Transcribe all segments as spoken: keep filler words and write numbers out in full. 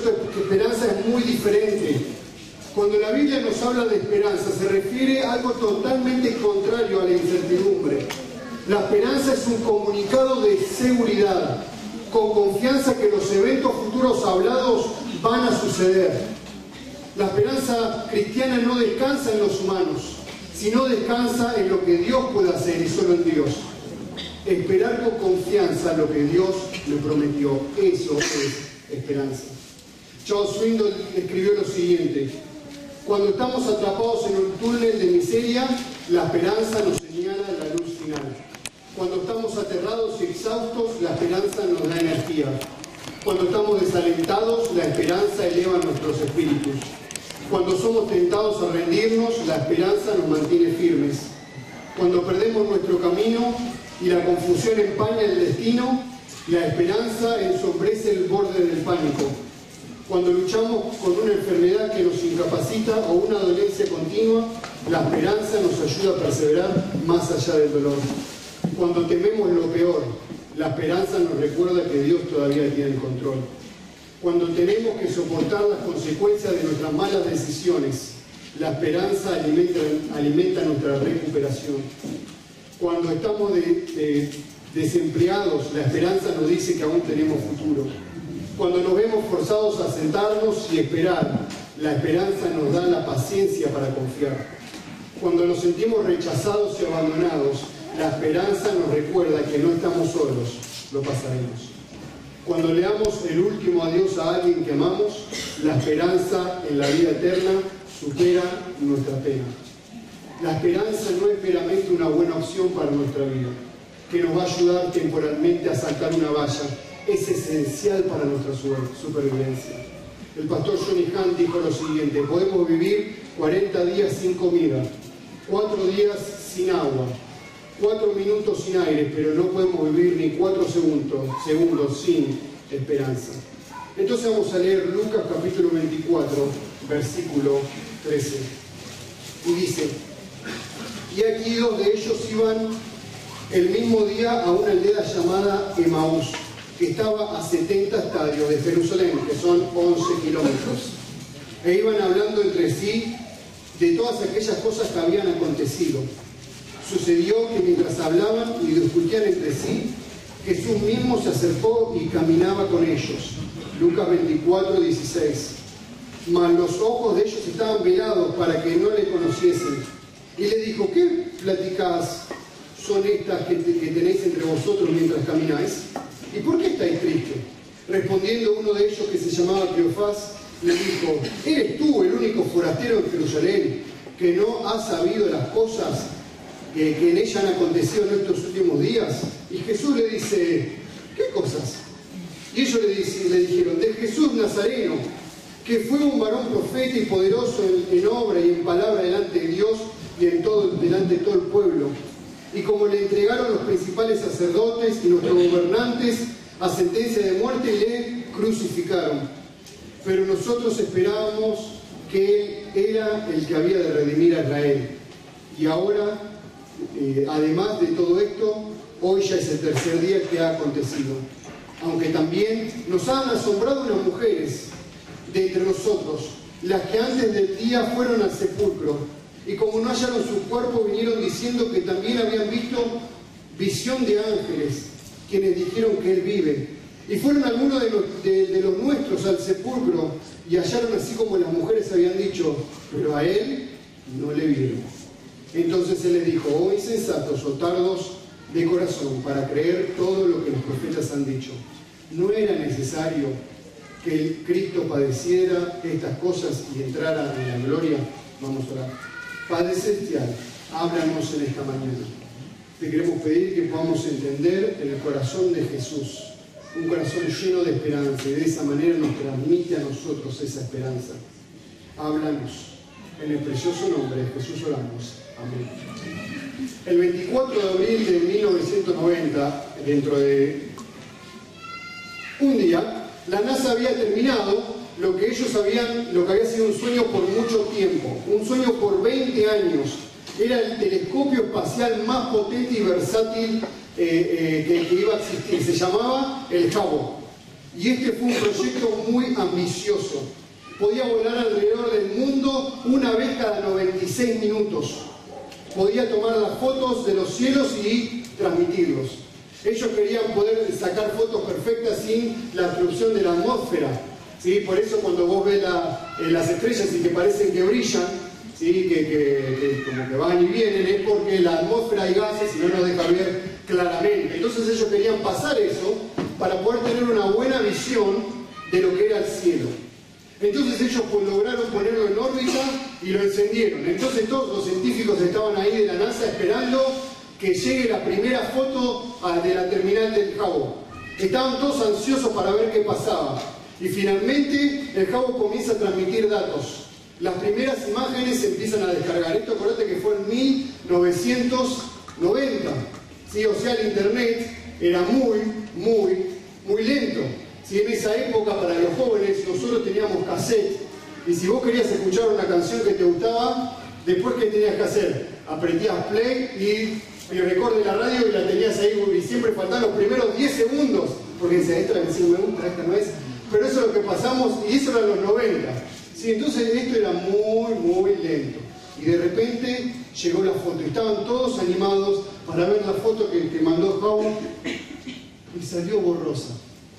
concepto de esperanza es muy diferente. Cuando la Biblia nos habla de esperanza, se refiere a algo totalmente contrario a la incertidumbre. La esperanza es un comunicado de seguridad, con confianza que los eventos futuros hablados van a suceder. La esperanza cristiana no descansa en los humanos, sino descansa en lo que Dios puede hacer y solo en Dios. Esperar con confianza lo que Dios le prometió, eso es esperanza. Charles Swindoll escribió lo siguiente: cuando estamos atrapados en un túnel de miseria, la esperanza nos señala la luz final. Cuando estamos aterrados y exhaustos, la esperanza nos da energía. Cuando estamos desalentados, la esperanza eleva nuestros espíritus. Cuando somos tentados a rendirnos, la esperanza nos mantiene firmes. Cuando perdemos nuestro camino y la confusión empaña el destino, la esperanza ensombrece el borde del pánico. Cuando luchamos con una enfermedad que nos incapacita o una dolencia continua, la esperanza nos ayuda a perseverar más allá del dolor. Cuando tememos lo peor, la esperanza nos recuerda que Dios todavía tiene el control. Cuando tenemos que soportar las consecuencias de nuestras malas decisiones, la esperanza alimenta, alimenta nuestra recuperación. Cuando estamos de, de, desempleados, la esperanza nos dice que aún tenemos futuro. Cuando nos vemos forzados a sentarnos y esperar, la esperanza nos da la paciencia para confiar. Cuando nos sentimos rechazados y abandonados, la esperanza nos recuerda que no estamos solos, lo pasaremos. Cuando leamos el último adiós a alguien que amamos, la esperanza en la vida eterna supera nuestra pena. La esperanza no es meramente una buena opción para nuestra vida, que nos va a ayudar temporalmente a saltar una valla. Es esencial para nuestra supervivencia. El pastor Johnny Hunt dijo lo siguiente: podemos vivir cuarenta días sin comida, cuatro días sin agua, cuatro minutos sin aire, pero no podemos vivir ni cuatro segundos, segundos sin esperanza. Entonces vamos a leer Lucas capítulo veinticuatro, versículo trece. Y dice: y aquí dos de ellos iban el mismo día a una aldea llamada Emaús, que estaba a setenta estadios de Jerusalén, que son once kilómetros. E iban hablando entre sí de todas aquellas cosas que habían acontecido. Sucedió que mientras hablaban y discutían entre sí, Jesús mismo se acercó y caminaba con ellos. Lucas veinticuatro, dieciséis. Mas los ojos de ellos estaban velados para que no le conociesen. Y le dijo: ¿qué pláticas son estas que, te, que tenéis entre vosotros mientras camináis? ¿Y por qué estáis tristes? Respondiendo uno de ellos, que se llamaba Cleofás, le dijo: ¿eres tú el único forastero en Jerusalén que no ha sabido las cosas que, que en ella han acontecido en estos últimos días? Y Jesús le dice: ¿qué cosas? Y ellos le, dice, le dijeron: de Jesús Nazareno, que fue un varón profeta y poderoso en, en obra y en palabra delante de Dios y en todo, delante de todo el pueblo. Y como le entregaron los principales sacerdotes y nuestros gobernantes a sentencia de muerte, le crucificaron. Pero nosotros esperábamos que Él era el que había de redimir a Israel. Y ahora, eh, además de todo esto, hoy ya es el tercer día que ha acontecido. Aunque también nos han asombrado unas mujeres de entre nosotros, las que antes del día fueron al sepulcro. Y como no hallaron su cuerpo, vinieron diciendo que también habían visto visión de ángeles, quienes dijeron que Él vive. Y fueron algunos de los, de, de los nuestros al sepulcro y hallaron así como las mujeres habían dicho, pero a Él no le vieron. Entonces Él les dijo: oh insensatos o tardos de corazón para creer todo lo que los profetas han dicho. ¿No era necesario que el Cristo padeciera estas cosas y entrara en la gloria? Vamos a orar. Padre Celestial, háblanos en esta mañana. Te queremos pedir que podamos entender en el corazón de Jesús, un corazón lleno de esperanza, y de esa manera nos transmite a nosotros esa esperanza. Háblanos. En el precioso nombre de Jesús oramos. Amén. El veinticuatro de abril de mil novecientos noventa, dentro de un día, la NASA había terminado lo que ellos habían, lo que había sido un sueño por mucho tiempo, un sueño por veinte años. Era el telescopio espacial más potente y versátil eh, eh, que, que iba a existir. Se llamaba el Hubble. Y este fue un proyecto muy ambicioso. Podía volar alrededor del mundo una vez cada noventa y seis minutos. Podía tomar las fotos de los cielos y transmitirlos. Ellos querían poder sacar fotos perfectas sin la obstrucción de la atmósfera. ¿Sí? Por eso cuando vos ves la, eh, las estrellas y que parecen que brillan, ¿sí? que, que, que como que van y vienen, es porque la atmósfera hay gases y no nos deja ver claramente. Entonces ellos querían pasar eso para poder tener una buena visión de lo que era el cielo. Entonces ellos pues, lograron ponerlo en órbita y lo encendieron. Entonces todos los científicos estaban ahí de la NASA esperando que llegue la primera foto de la terminal del Hubble. Estaban todos ansiosos para ver qué pasaba. Y finalmente el Hubble comienza a transmitir datos. Las primeras imágenes se empiezan a descargar. Esto, acordate que fue en mil novecientos noventa. ¿Sí? O sea, el internet era muy, muy, muy lento. ¿Sí? En esa época, para los jóvenes, nosotros teníamos cassette. Y si vos querías escuchar una canción que te gustaba, después, ¿qué tenías que hacer? Apretías play y, y record de la radio y la tenías ahí. Y siempre faltaban los primeros diez segundos. Porque decía, esta canción me gusta, esta no es. Pero eso es lo que pasamos, y eso era en los noventa. ¿Sí? Entonces esto era muy, muy lento. Y de repente llegó la foto. Y estaban todos animados para ver la foto que, que mandó Hubble. Y salió borrosa.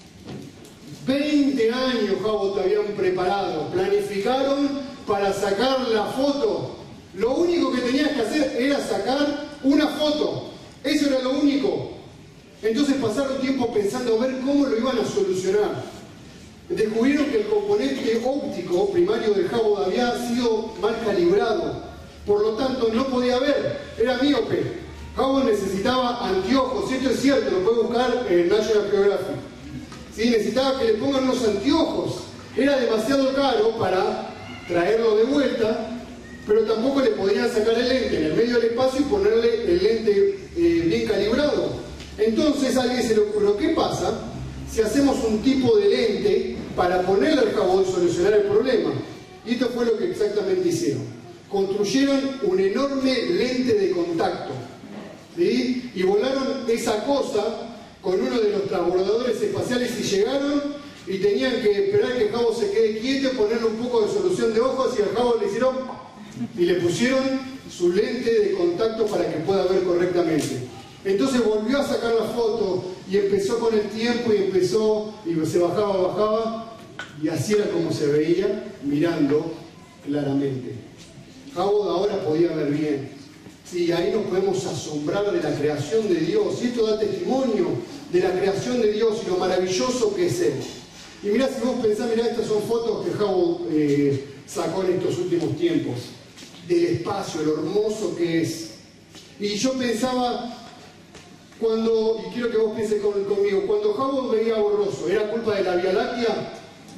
veinte años Hubble te habían preparado. Planificaron para sacar la foto. Lo único que tenías que hacer era sacar una foto. Eso era lo único. Entonces pasaron tiempo pensando a ver cómo lo iban a solucionar. Descubrieron que el componente óptico primario del Hubble había sido mal calibrado, por lo tanto no podía ver, era míope. Hubble necesitaba anteojos, y esto es cierto, lo puede buscar en National Geographic. ¿Sí? Necesitaba que le pongan unos anteojos, era demasiado caro para traerlo de vuelta, pero tampoco le podían sacar el lente en el medio del espacio y ponerle el lente eh, bien calibrado. Entonces a alguien se le ocurrió, ¿qué pasa si hacemos un tipo de lente para ponerle al Hubble y solucionar el problema? Y esto fue lo que exactamente hicieron. Construyeron un enorme lente de contacto, ¿sí? Y volaron esa cosa con uno de los transbordadores espaciales y llegaron y tenían que esperar que el Hubble se quede quieto, ponerle un poco de solución de ojos y al Hubble le hicieron y le pusieron su lente de contacto para que pueda ver correctamente. Entonces volvió a sacar la foto y empezó con el tiempo y empezó y se bajaba, bajaba y así era como se veía mirando claramente. Hubble ahora podía ver bien. Sí, ahí nos podemos asombrar de la creación de Dios y esto da testimonio de la creación de Dios y lo maravilloso que es Él. Y mirá, si vos pensás, mirá, estas son fotos que Hubble eh, sacó en estos últimos tiempos del espacio, lo hermoso que es. Y yo pensaba, cuando, y quiero que vos pienses con, conmigo, cuando Hubble veía borroso, ¿era culpa de la Vía Láctea?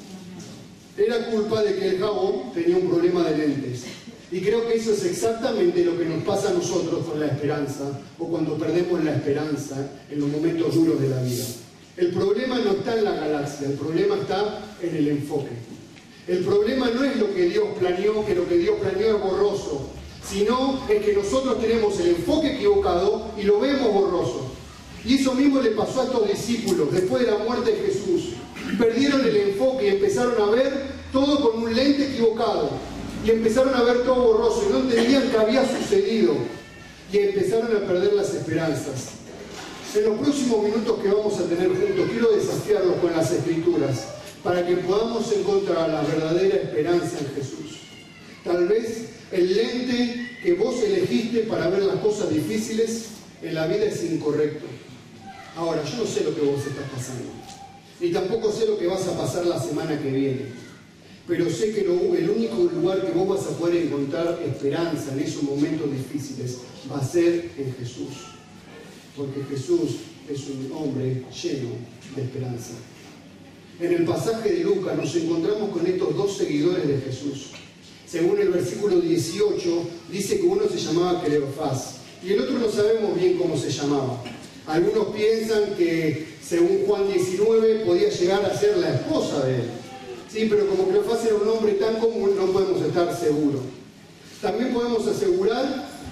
Era culpa de que el Hubble tenía un problema de lentes. Y creo que eso es exactamente lo que nos pasa a nosotros con la esperanza, o cuando perdemos la esperanza en los momentos duros de la vida. El problema no está en la galaxia, el problema está en el enfoque. El problema no es lo que Dios planeó, que lo que Dios planeó es borroso, sino es que nosotros tenemos el enfoque equivocado y lo vemos borroso. Y eso mismo le pasó a estos discípulos después de la muerte de Jesús. Perdieron el enfoque y empezaron a ver todo con un lente equivocado. Y empezaron a ver todo borroso y no entendían qué había sucedido. Y empezaron a perder las esperanzas. En los próximos minutos que vamos a tener juntos, quiero desafiarlos con las Escrituras para que podamos encontrar la verdadera esperanza en Jesús. Tal vez el lente que vos elegiste para ver las cosas difíciles en la vida es incorrecto. Ahora, yo no sé lo que vos estás pasando, ni tampoco sé lo que vas a pasar la semana que viene, pero sé que lo, el único lugar que vos vas a poder encontrar esperanza en esos momentos difíciles va a ser en Jesús, porque Jesús es un hombre lleno de esperanza. En el pasaje de Lucas nos encontramos con estos dos seguidores de Jesús. Según el versículo dieciocho, dice que uno se llamaba Cleofás y el otro no sabemos bien cómo se llamaba. Algunos piensan que, según Juan diecinueve, podía llegar a ser la esposa de él. Sí, pero como Cleofás era un nombre tan común, no podemos estar seguros. También podemos asegurar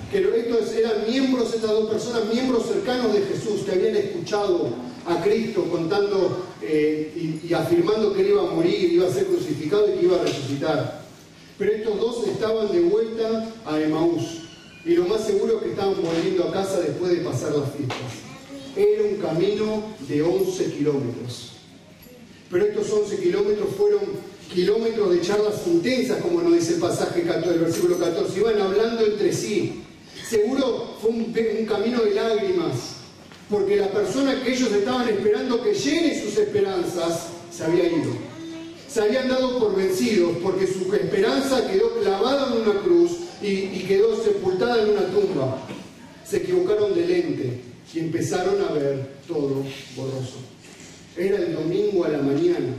que estos eran miembros, estas dos personas, miembros cercanos de Jesús, que habían escuchado a Cristo contando eh, y, y afirmando que él iba a morir, iba a ser crucificado y que iba a resucitar. Pero estos dos estaban de vuelta a Emaús, y lo más seguro es que estaban volviendo a casa después de pasar las fiestas. Era un camino de once kilómetros. Pero estos once kilómetros fueron kilómetros de charlas intensas, como nos dice el pasaje del versículo catorce. Iban hablando entre sí. Seguro fue un, un camino de lágrimas, porque la persona que ellos estaban esperando que llene sus esperanzas se había ido. Se habían dado por vencidos, porque su esperanza quedó clavada en una cruz y, y quedó sepultada en una tumba. Se equivocaron de lente y empezaron a ver todo borroso. Era el domingo a la mañana.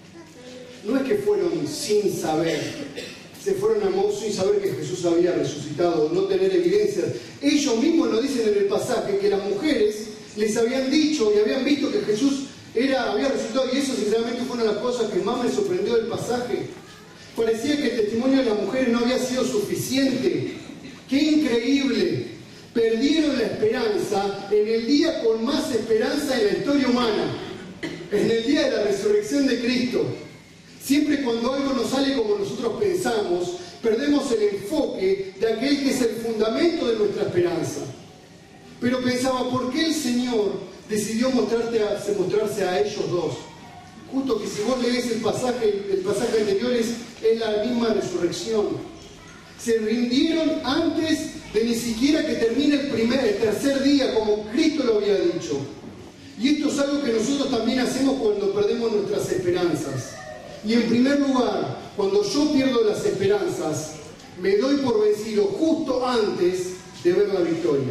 No es que fueron sin saber, se fueron a Emaús sin saber que Jesús había resucitado, no tener evidencias. Ellos mismos nos dicen en el pasaje que las mujeres les habían dicho y habían visto que Jesús era, había resucitado, y eso sinceramente fue una de las cosas que más me sorprendió del pasaje. Parecía que el testimonio de las mujeres no había sido suficiente. ¡Qué increíble! Perdieron la esperanza en el día con más esperanza en la historia humana, en el día de la resurrección de Cristo. Siempre cuando algo no sale como nosotros pensamos, perdemos el enfoque de aquel que es el fundamento de nuestra esperanza. Pero pensaba, ¿por qué el Señor decidió mostrarte a, mostrarse a ellos dos? Justo que si vos lees el pasaje, el pasaje anterior es, es la misma resurrección. Se rindieron antes de ni siquiera que termine el, primer, el tercer día, como Cristo lo había dicho. Y esto es algo que nosotros también hacemos cuando perdemos nuestras esperanzas. Y en primer lugar, cuando yo pierdo las esperanzas, me doy por vencido justo antes de ver la victoria.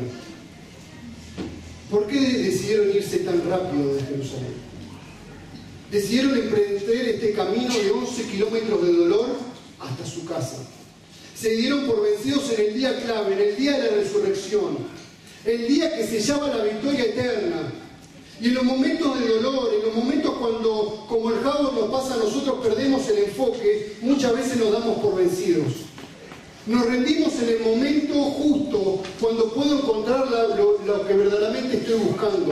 ¿Por qué decidieron irse tan rápido de Jerusalén? Decidieron emprender este camino de once kilómetros de dolor hasta su casa. Se dieron por vencidos en el día clave, en el día de la resurrección, el día que sellaba la victoria eterna. Y en los momentos de dolor, en los momentos cuando, como el jabo nos pasa a nosotros, perdemos el enfoque, muchas veces nos damos por vencidos. Nos rendimos en el momento justo, cuando puedo encontrar la, lo, lo que verdaderamente estoy buscando.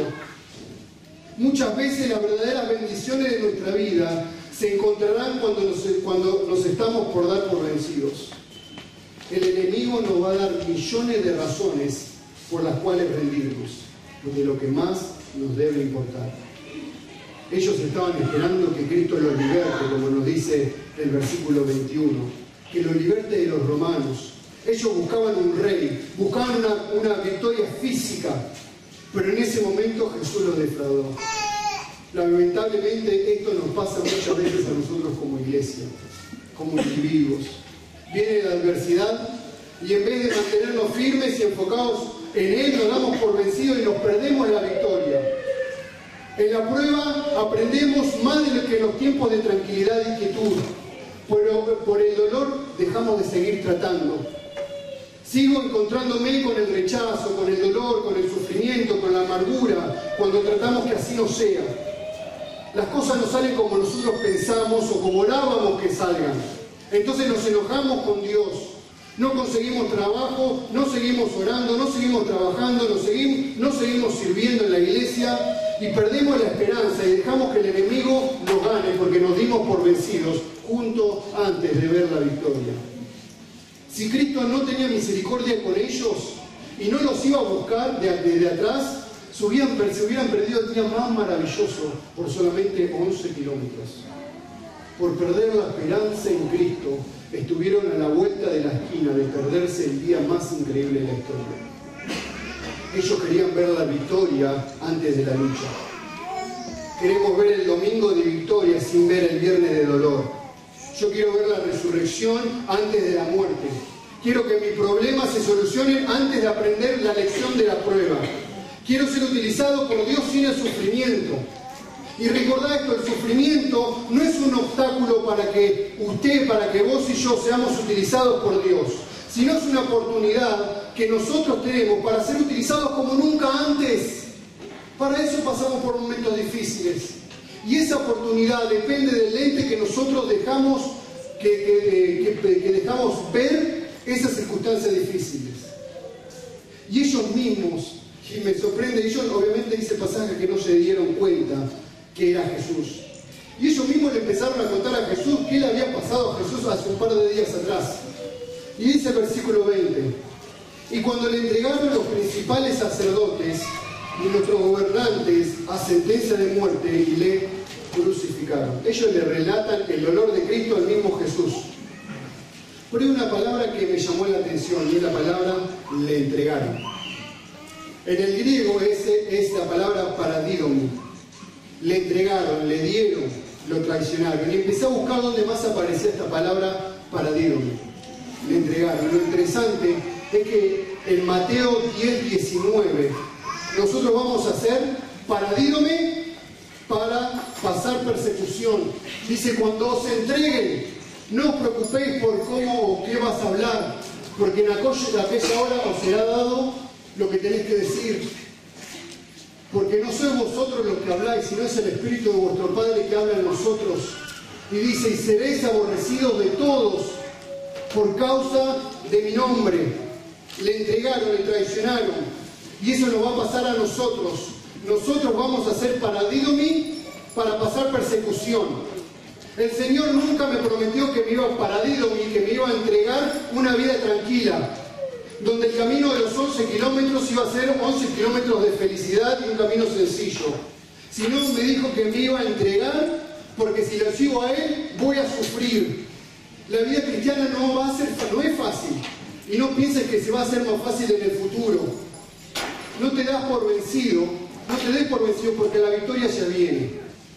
Muchas veces las verdaderas bendiciones de nuestra vida se encontrarán cuando nos, cuando nos estamos por dar por vencidos. El enemigo nos va a dar millones de razones por las cuales rendirnos, de lo que más nos debe importar. Ellos estaban esperando que Cristo los liberte, como nos dice el versículo veintiuno, que los liberte de los romanos. Ellos buscaban un rey, buscaban una, una victoria física, pero en ese momento Jesús los defraudó. Lamentablemente esto nos pasa muchas veces a nosotros como iglesia, como individuos. Viene la adversidad y en vez de mantenernos firmes y enfocados en Él, nos damos por vencidos y nos perdemos la victoria. En la prueba aprendemos más de lo que en los tiempos de tranquilidad y quietud, pero por el dolor dejamos de seguir tratando. Sigo encontrándome con el rechazo, con el dolor, con el sufrimiento, con la amargura, cuando tratamos que así no sea. Las cosas no salen como nosotros pensamos o como orábamos que salgan. Entonces nos enojamos con Dios. No conseguimos trabajo, no seguimos orando, no seguimos trabajando, no seguimos, no seguimos sirviendo en la iglesia y perdemos la esperanza y dejamos que el enemigo nos gane porque nos dimos por vencidos justo antes de ver la victoria. Si Cristo no tenía misericordia con ellos y no los iba a buscar desde de, de atrás, se hubieran, se hubieran perdido el día más maravilloso por solamente once kilómetros. Por perder la esperanza en Cristo, estuvieron a la vuelta de la esquina de perderse el día más increíble de la historia. Ellos querían ver la victoria antes de la lucha. Queremos ver el domingo de victoria sin ver el viernes de dolor. Yo quiero ver la resurrección antes de la muerte. Quiero que mis problemas se solucionen antes de aprender la lección de la prueba. Quiero ser utilizado por Dios sin el sufrimiento. Y recordad esto, el sufrimiento no es un obstáculo para que usted, para que vos y yo seamos utilizados por Dios, sino es una oportunidad que nosotros tenemos para ser utilizados como nunca antes. Para eso pasamos por momentos difíciles. Y esa oportunidad depende del lente que nosotros dejamos, que, que, que, que dejamos ver esas circunstancias difíciles. Y ellos mismos, y me sorprende, ellos obviamente dice el pasaje que no se dieron cuenta que era Jesús. Y ellos mismos le empezaron a contar a Jesús qué le había pasado a Jesús hace un par de días atrás. Y dice el versículo veinte, y cuando le entregaron los principales sacerdotes y nuestros gobernantes a sentencia de muerte y le crucificaron. Ellos le relatan el dolor de Cristo al mismo Jesús. Pero hay una palabra que me llamó la atención y es la palabra le entregaron. En el griego ese es la palabra paradidomi. Le entregaron, le dieron, lo traicionaron. Y empecé a buscar dónde más aparecía esta palabra paradidomi. Le entregaron. Lo interesante es que en Mateo diez, diecinueve nosotros vamos a hacer paradídome para pasar persecución. Dice, cuando os entreguen, no os preocupéis por cómo o qué vas a hablar, porque en aquella hora os será dado lo que tenéis que decir. Porque no sois vosotros los que habláis, sino es el Espíritu de vuestro Padre que habla en nosotros. Y dice, y seréis aborrecidos de todos por causa de mi nombre. Le entregaron, le traicionaron. Y eso nos va a pasar a nosotros. Nosotros vamos a ser paradídomi para pasar persecución. El Señor nunca me prometió que me iba a paradídomi, que me iba a entregar una vida tranquila, donde el camino de los once kilómetros iba a ser once kilómetros de felicidad y un camino sencillo. Sino me dijo que me iba a entregar, porque si lo sigo a Él, voy a sufrir. La vida cristiana no va a ser, no es fácil. Y no pienses que se va a hacer más fácil en el futuro. No te das por vencido, no te des por vencido porque la victoria ya viene.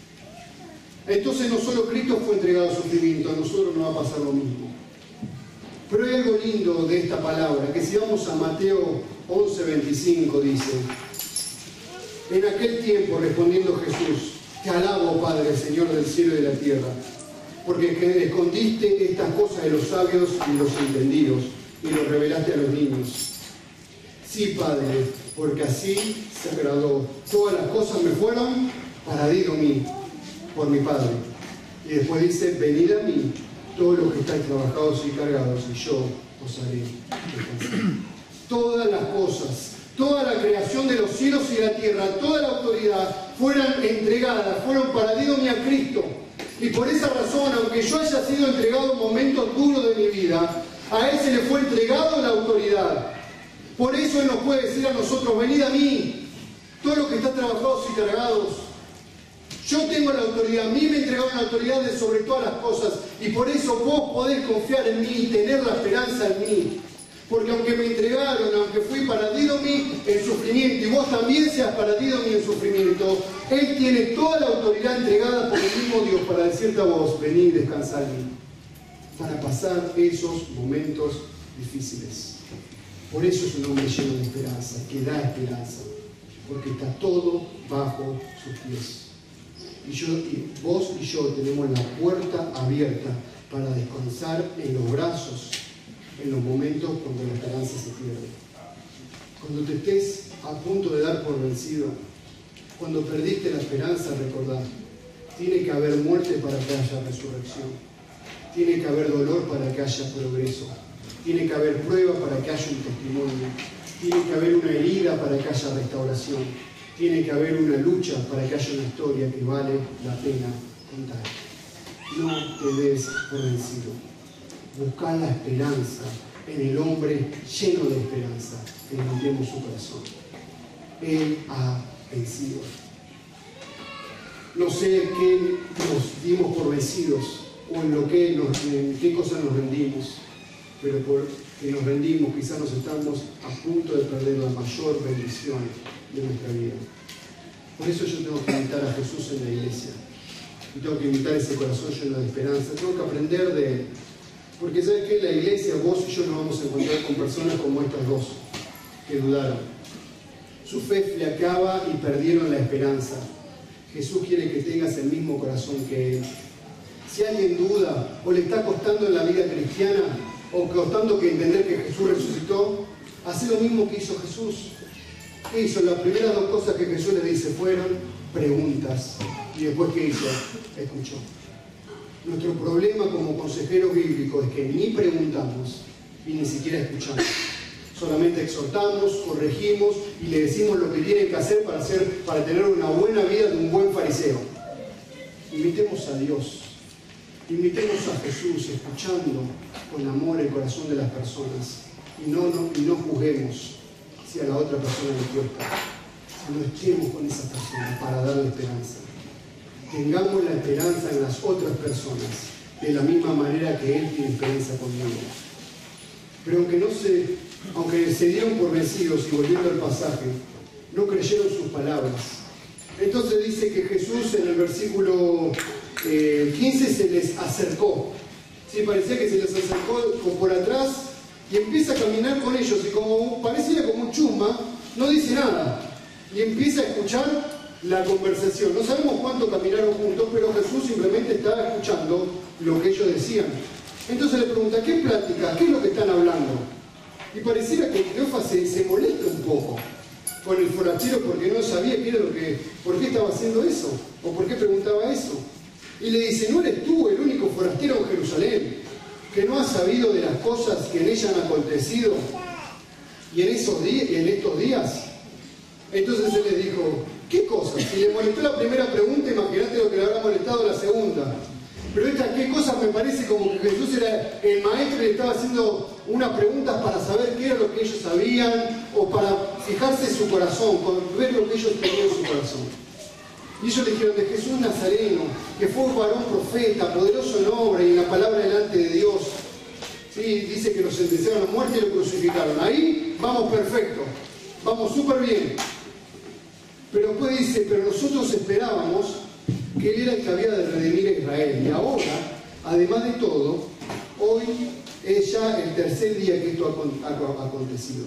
Entonces no solo Cristo fue entregado a sufrimiento, a nosotros nos va a pasar lo mismo. Pero hay algo lindo de esta palabra, que si vamos a Mateo once, veinticinco dice, en aquel tiempo respondiendo Jesús, te alabo Padre, Señor del cielo y de la tierra, porque escondiste estas cosas de los sabios y los entendidos, y lo revelaste a los niños. Sí, Padre, porque así se agradó. Todas las cosas me fueron paradídomi por mi Padre. Y después dice, venid a mí, todos los que estáis trabajados y cargados, y yo os haré descansar. Todas las cosas, toda la creación de los cielos y la tierra, toda la autoridad, fueron entregadas, fueron paradídomi a Cristo. Y por esa razón, aunque yo haya sido entregado en momentos duros de mi vida, a Él se le fue entregado la autoridad. Por eso Él nos puede decir a nosotros, venid a mí, todos los que están trabajados y cargados. Yo tengo la autoridad, a mí me entregaron la autoridad de sobre todas las cosas. Y por eso vos podés confiar en mí y tener la esperanza en mí. Porque aunque me entregaron, aunque fui paradídomi en sufrimiento, y vos también seas paradídomi en sufrimiento, Él tiene toda la autoridad entregada por el mismo Dios para decirte a vos, vení y descansá en mí. Para pasar esos momentos difíciles. Por eso es un hombre lleno de esperanza, que da esperanza, porque está todo bajo sus pies. Y, yo, y vos y yo tenemos la puerta abierta para descansar en los brazos, en los momentos cuando la esperanza se pierde. Cuando te estés a punto de dar por vencido, cuando perdiste la esperanza, recordá, tiene que haber muerte para que haya resurrección. Tiene que haber dolor para que haya progreso. Tiene que haber prueba para que haya un testimonio. Tiene que haber una herida para que haya restauración. Tiene que haber una lucha para que haya una historia que vale la pena contar. No te des por vencido. Busca la esperanza en el hombre lleno de esperanza que encontremos su corazón. Él ha vencido. No sé qué nos dimos por vencidos o en lo que nos, en qué cosas nos rendimos, pero porque nos rendimos quizás nos estamos a punto de perder la mayor bendición de nuestra vida. Por eso yo tengo que invitar a Jesús en la iglesia y tengo que invitar ese corazón lleno de esperanza. Tengo que aprender de Él, porque ¿sabes qué? En la iglesia vos y yo nos vamos a encontrar con personas como estas dos que dudaron. Su fe flaqueaba y perdieron la esperanza. Jesús quiere que tengas el mismo corazón que Él. Si alguien duda o le está costando en la vida cristiana o costando que entender que Jesús resucitó, hace lo mismo que hizo Jesús. ¿Qué hizo? Las primeras dos cosas que Jesús le dice fueron preguntas. Y después, ¿qué hizo? Escuchó. Nuestro problema como consejeros bíblicos es que ni preguntamos y ni siquiera escuchamos. Solamente exhortamos, corregimos y le decimos lo que tiene que hacer para, hacer para tener una buena vida de un buen fariseo. Imitemos a Dios, imitemos a Jesús, escuchando con amor el corazón de las personas y no, no, y no juzguemos si a la otra persona le cuesta. No estemos con esa persona para darle esperanza. Tengamos la esperanza en las otras personas de la misma manera que Él tiene esperanza conmigo. Pero aunque no se, aunque se dieron por vencidos, y volviendo al pasaje, no creyeron sus palabras. Entonces dice que Jesús en el versículo eh, quince se les acercó. Sí, parecía que se les acercó por atrás y empieza a caminar con ellos y como parecía como un chusma, no dice nada. Y empieza a escuchar la conversación. No sabemos cuánto caminaron juntos, pero Jesús simplemente estaba escuchando lo que ellos decían. Entonces le pregunta, ¿qué plática? ¿Qué es lo que están hablando? Y pareciera que Cleofas se, se molesta un poco con el forastero porque no sabía qué era lo que, por qué estaba haciendo eso, o por qué preguntaba eso. Y le dice, ¿no eres tú el único forastero en Jerusalén que no ha sabido de las cosas que en ella han acontecido y en, esos días, en estos días? Entonces él les dijo, ¿qué cosas? Si le molestó la primera pregunta, imagínate lo que le habrá molestado la segunda. Pero esta, ¿qué cosas? Me parece como que Jesús era el maestro y le estaba haciendo unas preguntas para saber qué era lo que ellos sabían o para fijarse en su corazón, ver lo que ellos tenían en su corazón. Y ellos le dijeron de Jesús Nazareno, que fue un varón profeta, poderoso en obra y en la palabra delante de Dios. Sí, dice que lo sentenciaron a muerte y lo crucificaron. Ahí vamos perfecto, vamos súper bien. Pero después dice, pero nosotros esperábamos que Él era el que había de redimir a Israel. Y ahora, además de todo, hoy es ya el tercer día que esto ha acontecido.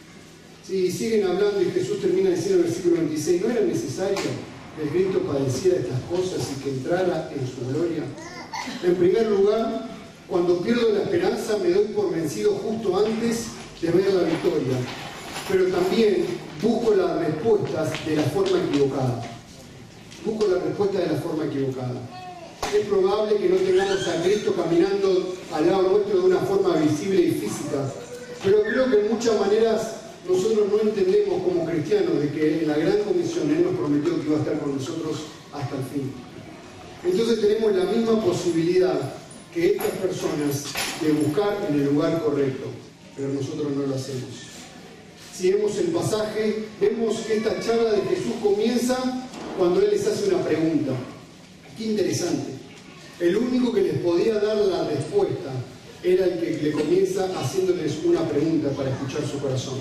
Sí, siguen hablando y Jesús termina diciendo en el versículo veintiséis, ¿no era necesario que el Cristo padeciera estas cosas y que entrara en su gloria? En primer lugar, cuando pierdo la esperanza me doy por vencido justo antes de ver la victoria. Pero también busco las respuestas de la forma equivocada. Busco la respuesta de la forma equivocada. Es probable que no tengamos a Cristo caminando al lado nuestro de una forma visible y física, pero creo que en muchas maneras nosotros no entendemos como cristianos de que en la gran comisión Él nos prometió que iba a estar con nosotros hasta el fin. Entonces tenemos la misma posibilidad que estas personas de buscar en el lugar correcto, pero nosotros no lo hacemos. Si vemos el pasaje, vemos que esta charla de Jesús comienza cuando Él les hace una pregunta. Qué interesante. El único que les podía dar la respuesta era el que le comienza haciéndoles una pregunta para escuchar su corazón.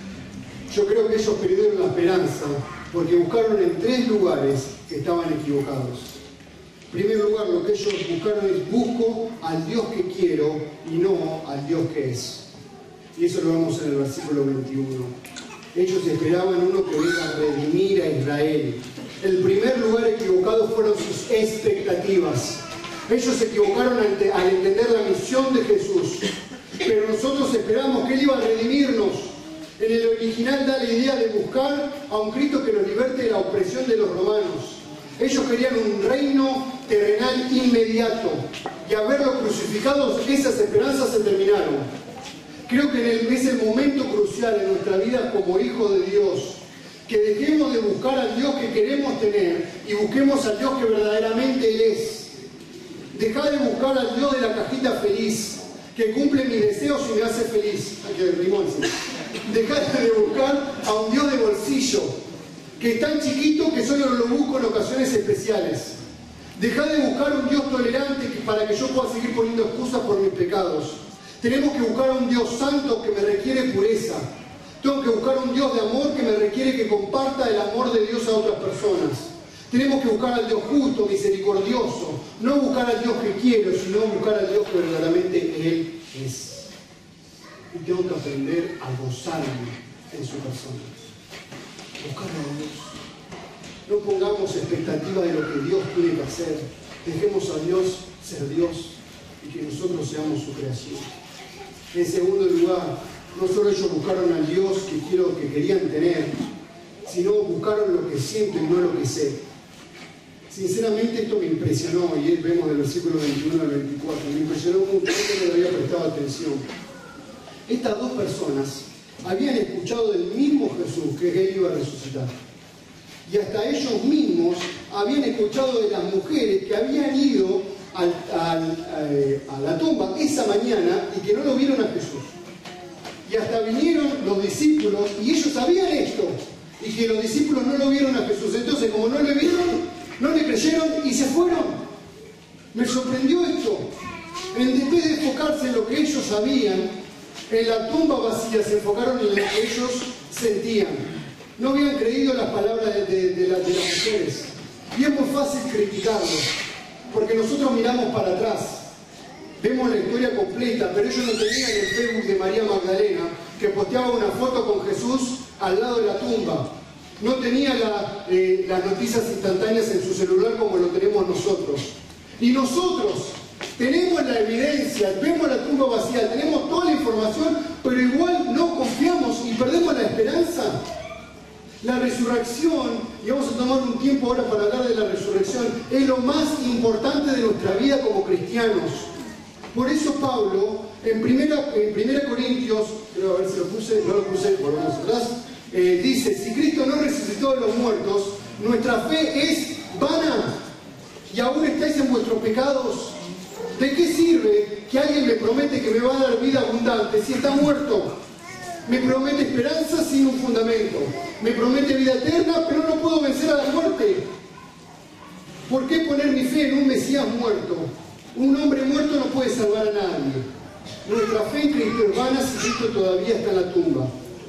Yo creo que ellos perdieron la esperanza porque buscaron en tres lugares que estaban equivocados. En primer lugar, lo que ellos buscaron es busco al Dios que quiero y no al Dios que es. Y eso lo vemos en el versículo veintiuno. Ellos esperaban uno que venga a redimir a Israel. El primer lugar equivocado fueron sus expectativas. Ellos se equivocaron al, al entender la misión de Jesús. Pero nosotros esperamos que Él iba a redimirnos. En el original da la idea de buscar a un Cristo que nos liberte de la opresión de los romanos. Ellos querían un reino terrenal inmediato. Y al verlos crucificados, esas esperanzas se terminaron. Creo que en el, es el momento crucial en nuestra vida como hijos de Dios, que dejemos de buscar al Dios que queremos tener y busquemos al Dios que verdaderamente Él es. Dejá de buscar al Dios de la cajita feliz, que cumple mis deseos y me hace feliz. Aquí el limón, sí. Dejá de buscar a un Dios de bolsillo, que es tan chiquito que solo lo busco en ocasiones especiales. Dejá de buscar un Dios tolerante para que yo pueda seguir poniendo excusas por mis pecados. Tenemos que buscar a un Dios santo que me requiere pureza. Tengo que buscar a un Dios de amor que me requiere que comparta el amor de Dios a otras personas. Tenemos que buscar al Dios justo, misericordioso. No buscar al Dios que quiero, sino buscar al Dios que verdaderamente Él es. Y tengo que aprender a gozarme en su persona. Buscar a Dios. No pongamos expectativa de lo que Dios tiene que hacer. Dejemos a Dios ser Dios y que nosotros seamos su creación. En segundo lugar, no solo ellos buscaron al Dios que, quiero, que querían tener, sino buscaron lo que siento y no lo que sé. Sinceramente esto me impresionó, y vemos del versículo veintiuno al veinticuatro, me impresionó mucho, no le había prestado atención. Estas dos personas habían escuchado del mismo Jesús que él iba a resucitar. Y hasta ellos mismos habían escuchado de las mujeres que habían ido al, al, a, a la tumba esa mañana y que no lo vieron a Jesús. Y hasta vinieron los discípulos y ellos sabían esto, y que los discípulos no lo vieron a Jesús. Entonces, como no le vieron, no le creyeron y se fueron. Me sorprendió esto. En vez de enfocarse en lo que ellos sabían, en la tumba vacía se enfocaron en lo que ellos sentían. No habían creído las palabras de, de, de, la, de las mujeres. Y es muy fácil criticarlos, porque nosotros miramos para atrás, vemos la historia completa, pero ellos no tenían el Facebook de María Magdalena, que posteaba una foto con Jesús al lado de la tumba. No tenía la, eh, las noticias instantáneas en su celular como lo tenemos nosotros. Y nosotros tenemos la evidencia, vemos la tumba vacía, tenemos toda la información, pero igual no confiamos y perdemos la esperanza. La resurrección, y vamos a tomar un tiempo ahora para hablar de la resurrección, es lo más importante de nuestra vida como cristianos. Por eso Pablo, en primera, en primera Corintios, creo a ver si lo puse, no lo puse, volvemos atrás, eh, dice, si Cristo no resucitó de los muertos, nuestra fe es vana, y aún estáis en vuestros pecados. ¿De qué sirve que alguien me promete que me va a dar vida abundante si está muerto? Me promete esperanza sin un fundamento. Me promete vida eterna, pero no puedo vencer a la muerte. ¿Por qué poner mi fe en un Mesías muerto? Un hombre muerto no puede salvar a nadie. Nuestra fe en Cristo es vana si Cristo todavía está en la tumba.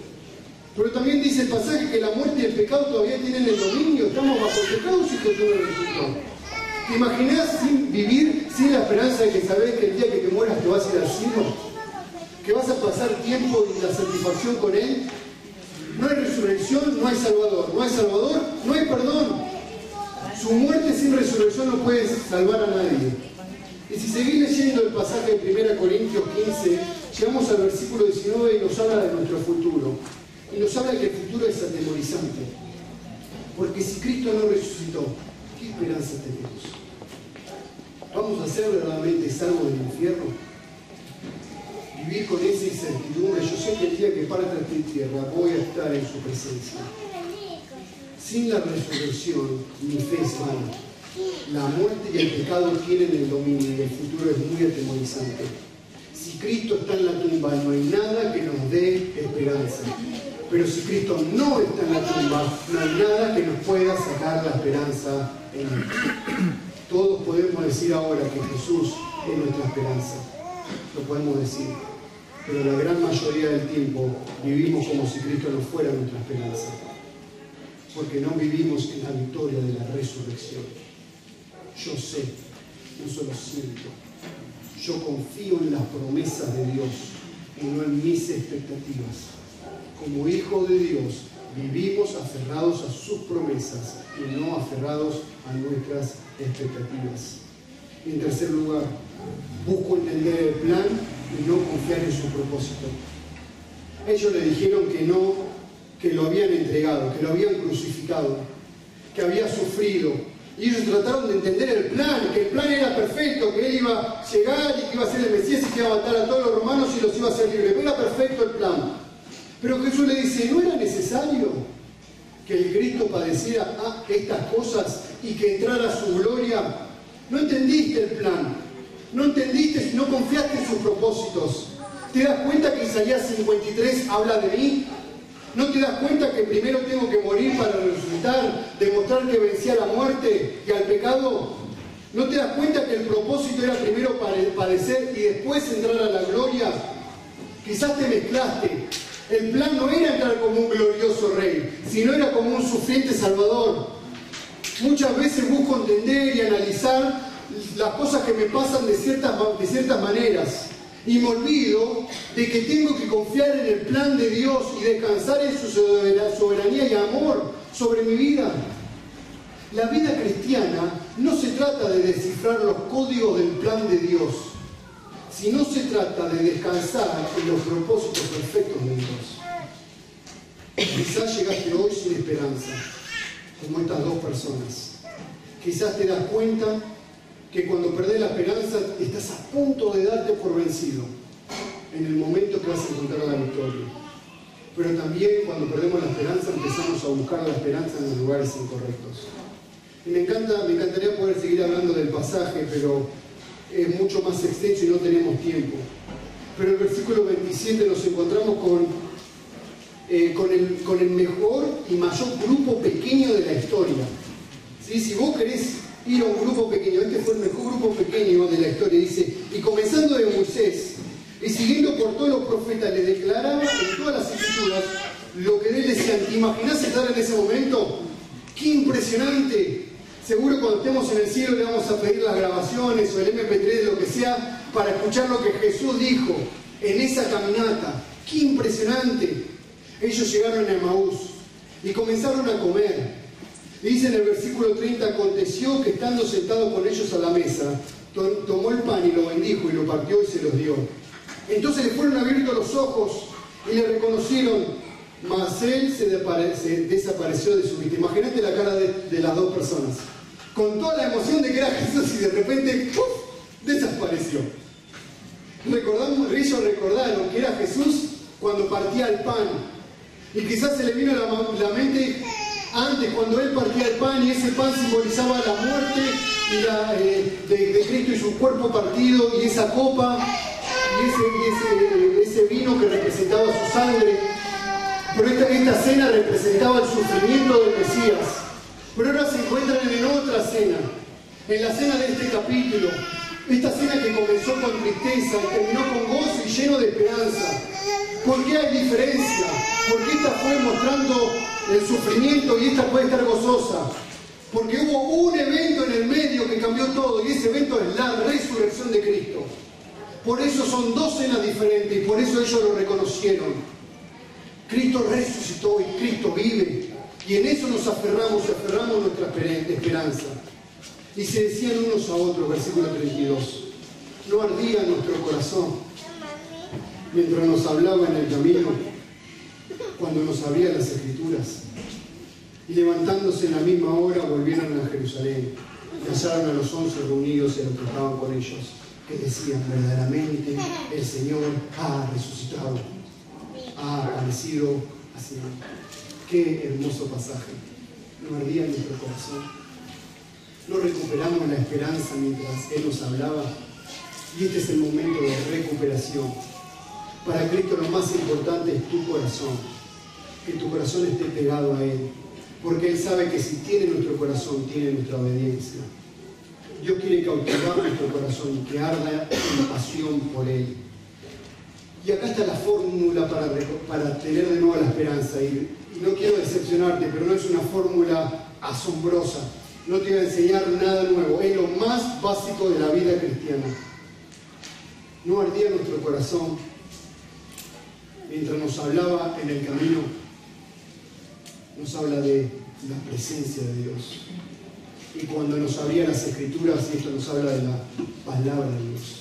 Pero también dice el pasaje que la muerte y el pecado todavía tienen el dominio. Estamos bajo el pecado si Jesús no resucitó. ¿Te imaginas sin vivir sin la esperanza de que sabes que el día que te mueras te vas a ir al cielo? ¿Que vas a pasar tiempo y la satisfacción con Él? No hay resurrección, no hay Salvador. No hay Salvador, no hay perdón. Su muerte sin resurrección no puede salvar a nadie. Y si seguís leyendo el pasaje de primera Corintios quince, llegamos al versículo diecinueve y nos habla de nuestro futuro. Y nos habla que el futuro es atemorizante. Porque si Cristo no resucitó, ¿qué esperanza tenemos? ¿Vamos a ser verdaderamente salvos del infierno? Vivir con esa incertidumbre. Yo sé que el día que parta esta tierra voy a estar en su presencia. Sin la resurrección, mi fe es vana. La muerte y el pecado tienen el dominio y el futuro es muy atemorizante. Si Cristo está en la tumba, no hay nada que nos dé esperanza. Pero si Cristo no está en la tumba, no hay nada que nos pueda sacar la esperanza en Él. Todos podemos decir ahora que Jesús es nuestra esperanza. Lo podemos decir. Pero la gran mayoría del tiempo vivimos como si Cristo no fuera nuestra esperanza. Porque no vivimos en la victoria de la resurrección. Yo sé, no solo siento. Yo confío en las promesas de Dios y no en mis expectativas. Como hijos de Dios, vivimos aferrados a sus promesas y no aferrados a nuestras expectativas. En tercer lugar, busco entender el plan y no confiar en su propósito. Ellos le dijeron que no, que lo habían entregado, que lo habían crucificado, que había sufrido. Y ellos trataron de entender el plan, que el plan era perfecto, que él iba a llegar y que iba a ser el Mesías y que iba a matar a todos los romanos y los iba a hacer libres. Era perfecto el plan. Pero Jesús le dice, ¿no era necesario que el Cristo padeciera ah, estas cosas y que entrara a su gloria? No entendiste el plan, no entendiste, no confiaste en sus propósitos. ¿Te das cuenta que Isaías cincuenta y tres habla de mí? ¿No te das cuenta que primero tengo que morir para resucitar, demostrar que vencí a la muerte y al pecado? ¿No te das cuenta que el propósito era primero padecer y después entrar a la gloria? Quizás te mezclaste. El plan no era entrar como un glorioso rey, sino era como un sufriente salvador. Muchas veces busco entender y analizar las cosas que me pasan de ciertas, de ciertas maneras. Y me olvido de que tengo que confiar en el plan de Dios y descansar en su soberanía y amor sobre mi vida. La vida cristiana no se trata de descifrar los códigos del plan de Dios, sino se trata de descansar en los propósitos perfectos de Dios. Quizás llegaste hoy sin esperanza, como estas dos personas. Quizás te das cuenta que cuando perdés la esperanza estás a punto de darte por vencido en el momento que vas a encontrar la victoria. pero también cuando perdemos la esperanza empezamos a buscar la esperanza en los lugares incorrectos. Y me encanta, me encantaría poder seguir hablando del pasaje, pero es mucho más extenso y no tenemos tiempo. Pero en el versículo veintisiete nos encontramos con, eh, con, el, con el mejor y mayor grupo pequeño de la historia. ¿Sí? Si vos querés ir a un grupo pequeño, este fue el mejor grupo pequeño de la historia, dice, y comenzando de Moisés, y siguiendo por todos los profetas, le declaraba en todas las escrituras lo que de él decían. ¿Te imaginás estar en ese momento? ¡Qué impresionante! Seguro cuando estemos en el cielo le vamos a pedir las grabaciones o el eme pe tres, lo que sea, para escuchar lo que Jesús dijo en esa caminata. ¡Qué impresionante! Ellos llegaron a Emaús y comenzaron a comer. Y dice en el versículo treinta, aconteció que estando sentado con ellos a la mesa, to tomó el pan y lo bendijo y lo partió y se los dio. Entonces le fueron abiertos los ojos y le reconocieron, mas él se, se desapareció de su vista. Imagínate la cara de, de las dos personas, con toda la emoción de que era Jesús y de repente ¡puf!, desapareció. Recordamos, ellos recordaron que era Jesús cuando partía el pan, y quizás se le vino a la, la mente antes cuando él partía el pan y ese pan simbolizaba la muerte y la, eh, de, de Cristo y su cuerpo partido, y esa copa y ese, y ese, ese vino que representaba su sangre. Pero esta, esta cena representaba el sufrimiento del Mesías. Pero ahora se encuentran en otra cena, en la cena de este capítulo. Esta cena que comenzó con tristeza y terminó con gozo y lleno de esperanza. ¿Por qué hay diferencia? Porque esta fue mostrando el sufrimiento y esta puede estar gozosa. Porque hubo un evento en el medio que cambió todo, y ese evento es la resurrección de Cristo. Por eso son dos cenas diferentes y por eso ellos lo reconocieron. Cristo resucitó y Cristo vive. Y en eso nos aferramos y aferramos nuestra esperanza. Y se decían unos a otros, versículo treinta y dos, no ardía nuestro corazón mientras nos hablaba en el camino, cuando nos abría las Escrituras. Y levantándose en la misma hora volvieron a Jerusalén y hallaron a los once reunidos y a los que estaban con ellos, que decían, verdaderamente el Señor ha resucitado, ha aparecido así. Qué hermoso pasaje. No ardía nuestro corazón. No recuperamos la esperanza mientras Él nos hablaba. Y este es el momento de recuperación. Para Cristo lo más importante es tu corazón. Que tu corazón esté pegado a Él. Porque Él sabe que si tiene nuestro corazón, tiene nuestra obediencia. Dios quiere cautivar nuestro corazón y que arda en pasión por Él. Y acá está la fórmula para, para tener de nuevo la esperanza. Y, y no quiero decepcionarte, pero no es una fórmula asombrosa. No te voy a enseñar nada nuevo. Es lo más básico de la vida cristiana. No ardía nuestro corazón mientras nos hablaba en el camino. Nos habla de la presencia de Dios. Y cuando nos abría las Escrituras, y esto nos habla de la palabra de Dios.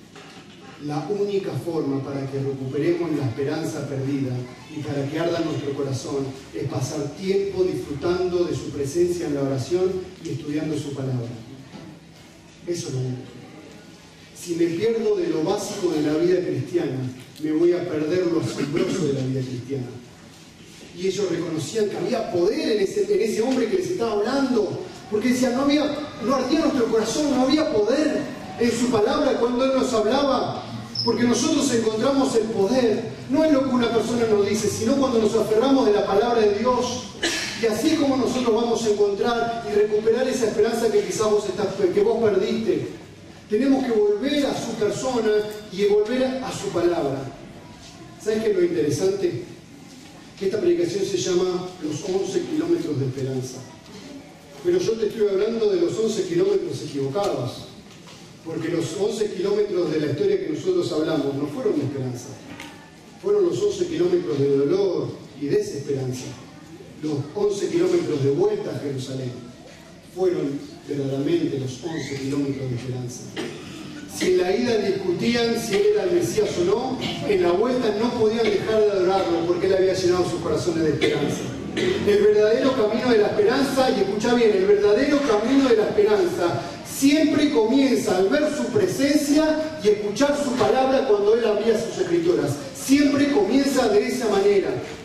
La única forma para que recuperemos la esperanza perdida y para que arda nuestro corazón es pasar tiempo disfrutando de su presencia en la oración y estudiando su palabra. Eso es lo único. Si me pierdo de lo básico de la vida cristiana, me voy a perder lo asombroso de la vida cristiana. Y ellos reconocían que había poder en ese, en ese hombre que les estaba hablando, porque decían, no, había, no ardía nuestro corazón, no había poder en su palabra cuando Él nos hablaba. Porque nosotros encontramos el poder, no es lo que una persona nos dice, sino cuando nos aferramos de la palabra de Dios. Y así es como nosotros vamos a encontrar y recuperar esa esperanza que quizás vos, estás, que vos perdiste. Tenemos que volver a su persona y volver a su palabra. ¿Sabes qué es lo interesante? Que esta predicación se llama Los once kilómetros de esperanza. Pero yo te estoy hablando de los once kilómetros equivocados. Porque los once kilómetros de la historia que nosotros hablamos no fueron de esperanza. Fueron los once kilómetros de dolor y desesperanza. Los once kilómetros de vuelta a Jerusalén fueron verdaderamente los once kilómetros de esperanza. Si en la ida discutían si él era el Mesías o no, en la vuelta no podían dejar de adorarlo porque él había llenado sus corazones de esperanza. El verdadero camino de la esperanza, y escucha bien, el verdadero camino de la esperanza siempre comienza al ver su presencia y escuchar su palabra cuando Él abría sus Escrituras. Siempre comienza de esa manera.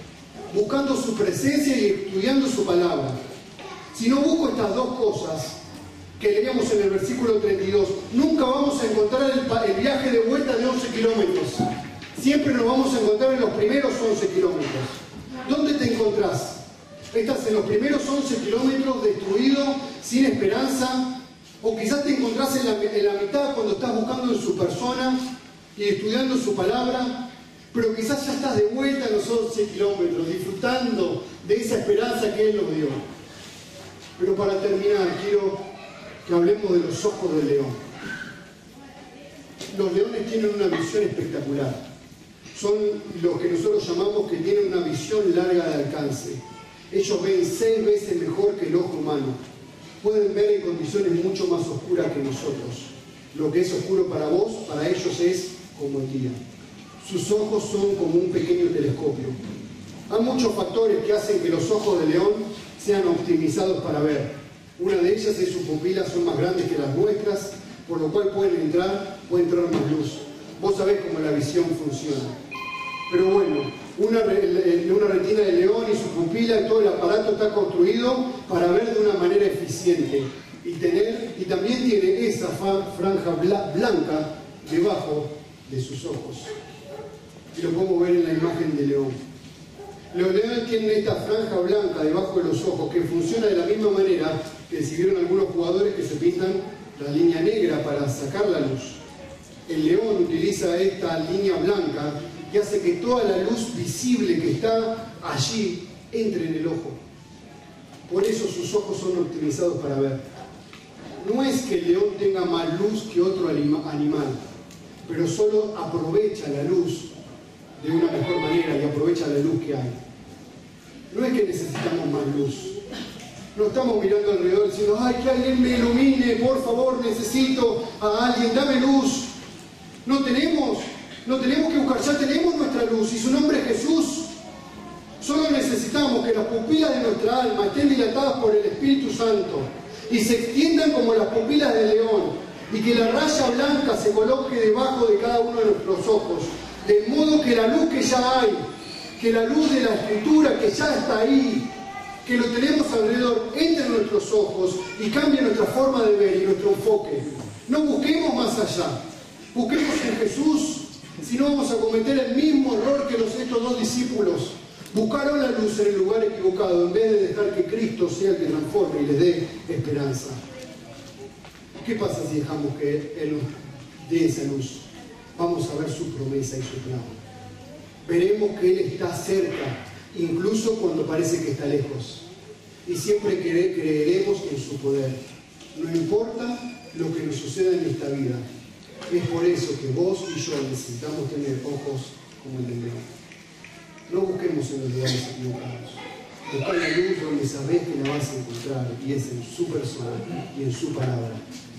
buscando su presencia y estudiando su palabra. Si no busco estas dos cosas que leíamos en el versículo treinta y dos, nunca vamos a encontrar el, el viaje de vuelta de once kilómetros. Siempre nos vamos a encontrar en los primeros once kilómetros. ¿Dónde te encontrás? ¿Estás en los primeros once kilómetros destruido, sin esperanza? ¿O quizás te encontrás en la, en la mitad cuando estás buscando en su persona y estudiando su palabra? Pero quizás ya estás de vuelta en los once kilómetros, disfrutando de esa esperanza que Él nos dio. Pero para terminar, quiero que hablemos de los ojos del león. Los leones tienen una visión espectacular. Son los que nosotros llamamos que tienen una visión larga de alcance. Ellos ven seis veces mejor que el ojo humano. Pueden ver en condiciones mucho más oscuras que nosotros. Lo que es oscuro para vos, para ellos es como el día. Sus ojos son como un pequeño telescopio. Hay muchos factores que hacen que los ojos de león sean optimizados para ver. Una de ellas es sus pupilas son más grandes que las nuestras, por lo cual pueden entrar, puede entrar más luz. Vos sabés cómo la visión funciona. Pero bueno, una, una retina de león y su pupila y todo el aparato está construido para ver de una manera eficiente. Y, tener, y también tiene esa franja blanca debajo de sus ojos. Y lo podemos ver en la imagen de león. Los leones tienen esta franja blanca debajo de los ojos que funciona de la misma manera que si vieron algunos jugadores que se pintan la línea negra para sacar la luz. El león utiliza esta línea blanca que hace que toda la luz visible que está allí entre en el ojo. Por eso sus ojos son optimizados para ver. No es que el león tenga más luz que otro animal, pero solo aprovecha la luz de una mejor manera y aprovecha la luz que hay. No es que necesitamos más luz. No estamos mirando alrededor diciendo, ay, que alguien me ilumine, por favor, necesito a alguien, dame luz. No tenemos, no tenemos que buscar, ya tenemos nuestra luz y su nombre es Jesús. Solo necesitamos que las pupilas de nuestra alma estén dilatadas por el Espíritu Santo y se extiendan como las pupilas del león y que la raya blanca se coloque debajo de cada uno de nuestros ojos. De modo que la luz que ya hay, que la luz de la Escritura que ya está ahí, que lo tenemos alrededor, entre en nuestros ojos y cambie nuestra forma de ver y nuestro enfoque. No busquemos más allá, busquemos en Jesús, si no vamos a cometer el mismo error que los, estos dos discípulos. Buscaron la luz en el lugar equivocado, en vez de dejar que Cristo sea el que transforme y les dé esperanza. ¿Qué pasa si dejamos que Él nos dé esa luz? Vamos a ver su promesa y su plan. Veremos que Él está cerca, incluso cuando parece que está lejos. Y siempre creeremos en su poder. No importa lo que nos suceda en esta vida. Es por eso que vos y yo necesitamos tener ojos como el del león. No busquemos en los lugares equivocados. Busca la luz donde sabés que la vas a encontrar, y es en su persona y en su palabra.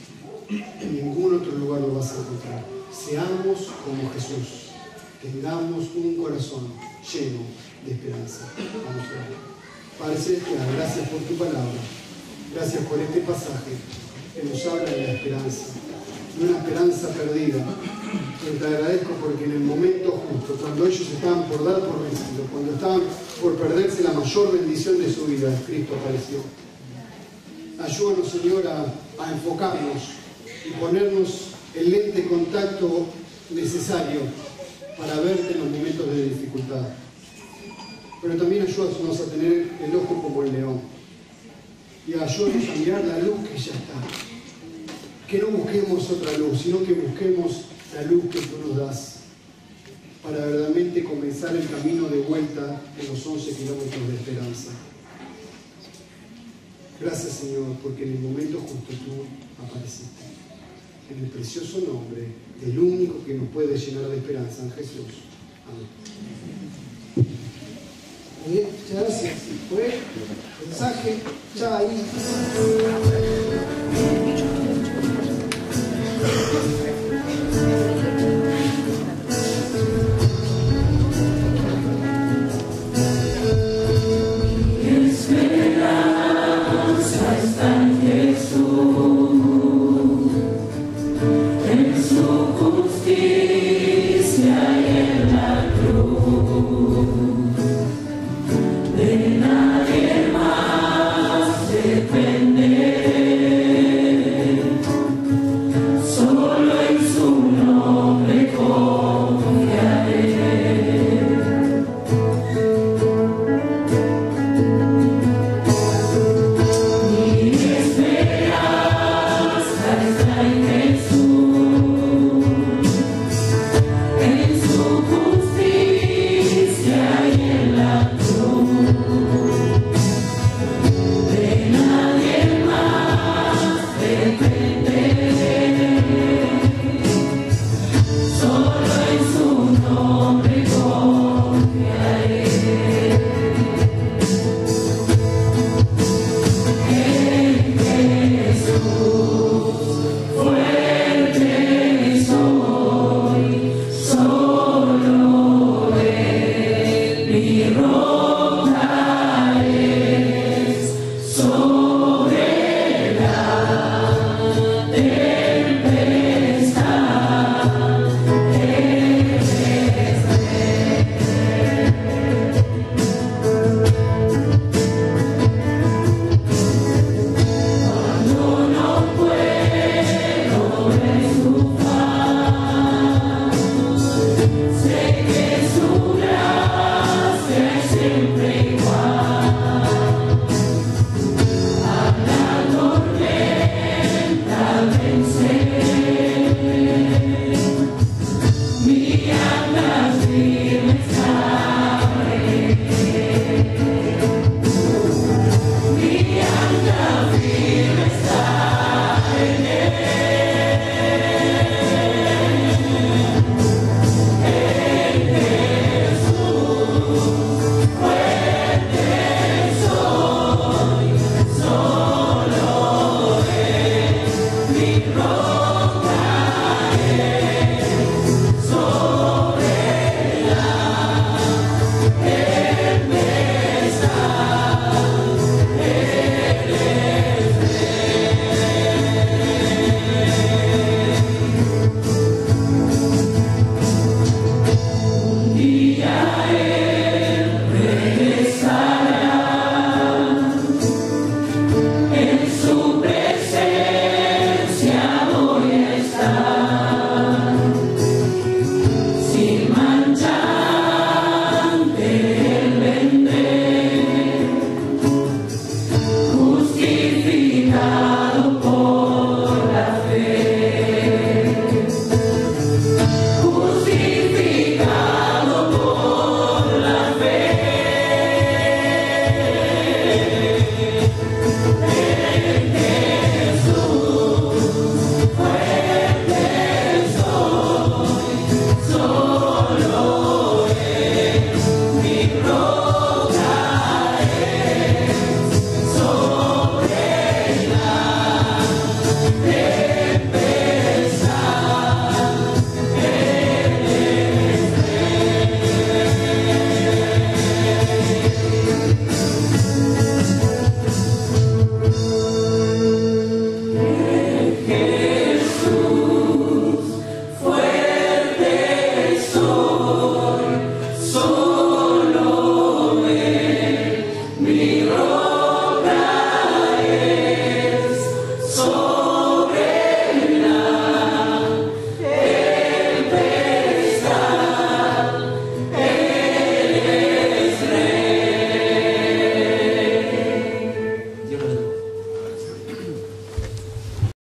En ningún otro lugar lo vas a encontrar. Seamos como Jesús. Tengamos un corazón lleno de esperanza. Vamos a ver. Padre Celestial, gracias por tu palabra. Gracias por este pasaje que nos habla de la esperanza. De una esperanza perdida. Pero te agradezco porque en el momento justo, cuando ellos estaban por dar por vencido, cuando estaban por perderse la mayor bendición de su vida, Cristo apareció. Ayúdanos, Señor, a, a enfocarnos y ponernos el lente de contacto necesario para verte en los momentos de dificultad. Pero también ayúdanos a tener el ojo como el león y ayúdanos a mirar la luz que ya está. Que no busquemos otra luz, sino que busquemos la luz que tú nos das para verdaderamente comenzar el camino de vuelta de los once kilómetros de esperanza. Gracias, Señor, porque en el momento justo tú apareciste. En el precioso nombre del único que nos puede llenar de esperanza, en Jesús. Amén. Muy bien, muchas gracias. Fue el mensaje ya ahí. Justicia y en la cruz. So